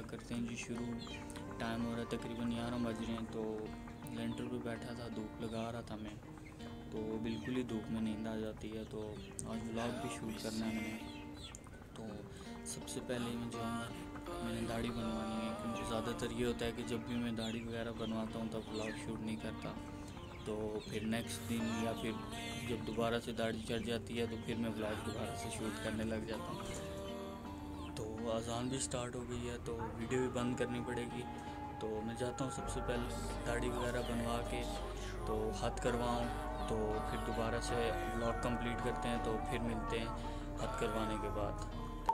करते हैं जी शुरू। टाइम हो रहा है तकरीबन 11 बज रहे हैं। तो लेंटर पे बैठा था, धूप लगा रहा था मैं, तो बिल्कुल ही धूप में नींद आ जाती है। तो आज व्लॉग भी शूट करना है मैंने। तो सबसे पहले मैं जाऊँगा, मैंने दाढ़ी बनवानी है क्योंकि ज़्यादातर ये होता है कि जब भी मैं दाढ़ी वगैरह बनवाता हूँ तब व्लॉग शूट नहीं करता। तो फिर नेक्स्ट दिन या फिर जब दोबारा से दाढ़ी चढ़ जाती है तो फिर मैं व्लॉग दोबारा से शूट करने लग जाता हूँ। तो अज़ान भी स्टार्ट हो गई है तो वीडियो भी बंद करनी पड़ेगी। तो मैं जाता हूँ सबसे पहले दाढ़ी वगैरह बनवा के तो हाथ करवाऊँ, तो फिर दोबारा से व्लॉग कंप्लीट करते हैं। तो फिर मिलते हैं हाथ करवाने के बाद।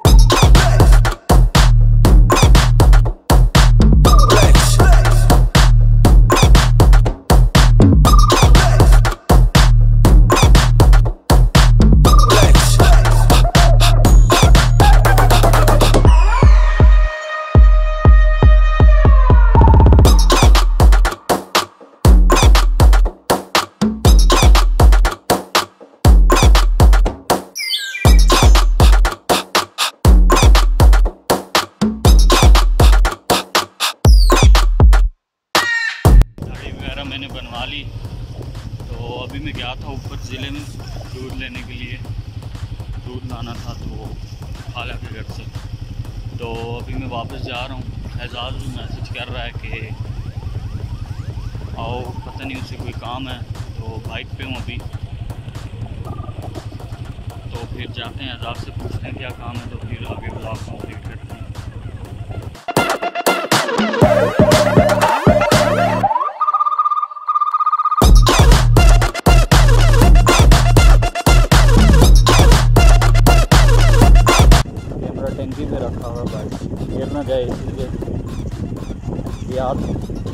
मैंने बनवा ली। तो अभी मैं गया था ऊपर ज़िले में दूध लेने के लिए, दूध लाना था तो खाला के घर से। तो अभी मैं वापस जा रहा हूँ। एजाज़ भी मैसेज कर रहा है कि आओ, पता नहीं उसे कोई काम है। तो बाइक पे हूँ अभी, तो फिर जाते हैं एजाज़ से पूछते हैं क्या काम है। तो फिर आगे ब्लॉग कंप्लीट करते हैं। टंकी पे रखा हुआ बाइक गिर ना जाए इसलिए याद।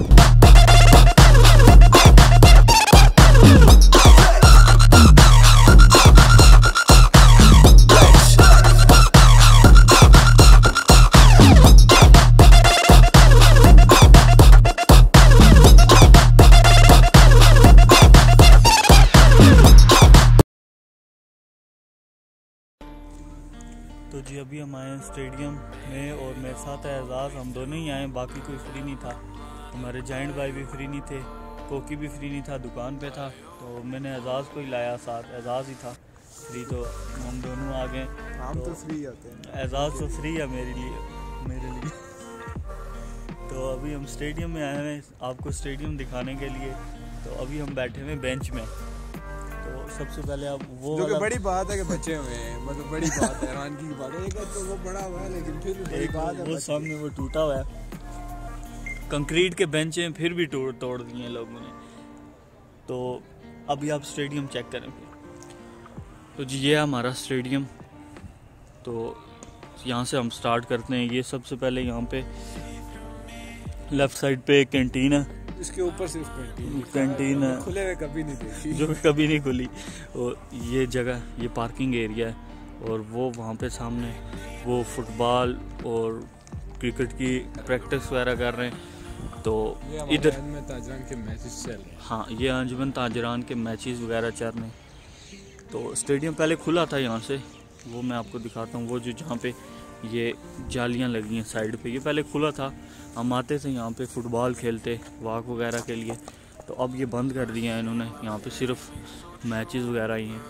तो जी अभी हम आए हैं स्टेडियम में और मेरे साथ है एजाज़। हम दोनों ही आए, बाकी कोई फ्री नहीं था। हमारे जाइंट भाई भी फ्री नहीं थे, कोकी भी फ्री नहीं था, दुकान पे था। तो मैंने एजाज़ को ही लाया साथ, एजाज़ ही था फ्री। तो हम दोनों आ गए। हम तो फ्री होते हैं, एजाज़ तो फ्री है मेरे लिए। तो अभी हम स्टेडियम में आए हैं आपको स्टेडियम दिखाने के लिए। तो अभी हम बैठे हुए बेंच में। तो सबसे पहले आप वो जो कि बड़ी बात है कि बच्चे हुए हैं, मतलब बड़ी बात है, हैरानगी की बात है। एक तो वो बड़ा हुआ है लेकिन फिर भी बड़ी बात है। वो सामने वो टूटा हुआ है, कंक्रीट के बेंच हैं फिर भी तोड़ दिए हैं लोगों ने। तो अभी आप स्टेडियम चेक करें। तो जी ये है हमारा स्टेडियम। तो यहाँ से हम स्टार्ट करते हैं। ये सबसे पहले यहाँ पे लेफ्ट साइड पे एक कैंटीन है, इसके ऊपर सिर्फ कैंटीन है, खुले हुए कभी नहीं देखी, जो कभी नहीं खुली। और ये जगह, ये पार्किंग एरिया है। और वो वहाँ पे सामने वो फुटबॉल और क्रिकेट की प्रैक्टिस वगैरह कर रहे हैं। तो इधर अंजुमन ताजरान के मैचेस चल रहे हैं। हाँ, ये अंजुमन ताजरान के मैचेस वगैरह चल रहे हैं। तो स्टेडियम पहले खुला था यहाँ से, वो मैं आपको दिखाता हूँ। वो जो जहाँ पे ये जालियाँ लगी हैं साइड पे, ये पहले खुला था। हम आते थे यहाँ पे फुटबॉल खेलते, वॉक वगैरह के लिए। तो अब ये बंद कर दिया है इन्होंने, यहाँ पे सिर्फ मैचेस वगैरह ही हैं।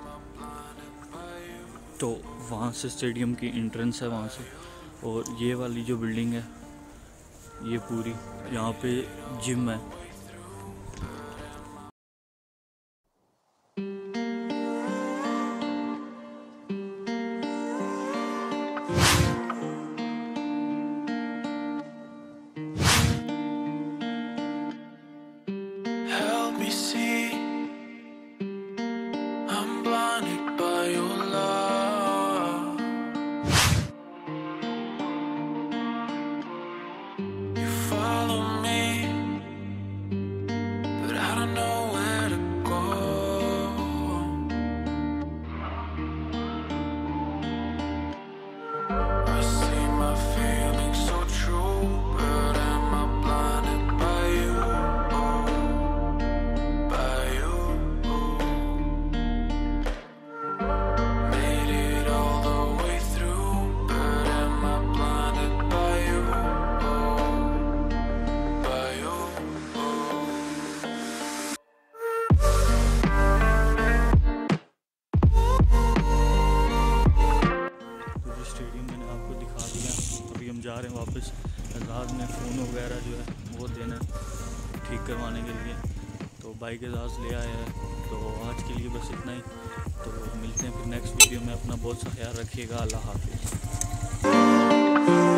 तो वहाँ से स्टेडियम की एंट्रेंस है वहाँ से। और ये वाली जो बिल्डिंग है ये पूरी, यहाँ पे जिम है। जा रहे हैं वापस एजाज में फ़ोन वगैरह जो है वो देना है ठीक करवाने के लिए। तो बाइक एजाज ले आया है। तो आज के लिए बस इतना ही। तो मिलते हैं फिर नेक्स्ट वीडियो में। अपना बहुत सा ख्याल रखिएगा। अल्लाह हाफिज़।